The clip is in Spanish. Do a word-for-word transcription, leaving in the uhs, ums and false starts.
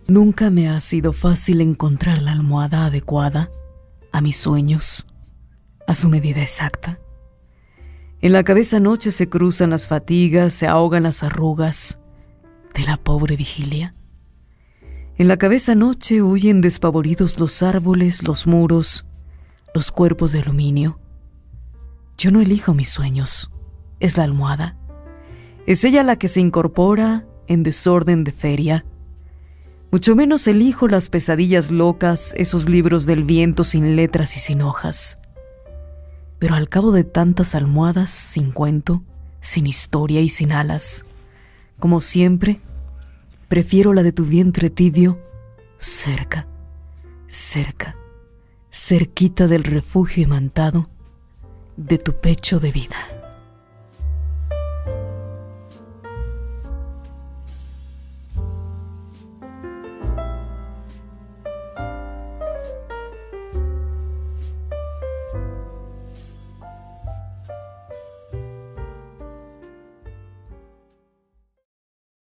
Nunca me ha sido fácil encontrar la almohada adecuada a mis sueños, a su medida exacta. En la cabeza noche se cruzan las fatigas, se ahogan las arrugas de la pobre vigilia. En la cabeza noche huyen despavoridos los árboles, los muros, los cuerpos de aluminio. Yo no elijo mis sueños, es la almohada. Es ella la que se incorpora en desorden de feria. Mucho menos elijo las pesadillas locas, esos libros del viento sin letras y sin hojas. Pero al cabo de tantas almohadas, sin cuento, sin historia y sin alas, como siempre, prefiero la de tu vientre tibio, cerca, cerca, cerquita del refugio imantado de tu pecho de vida.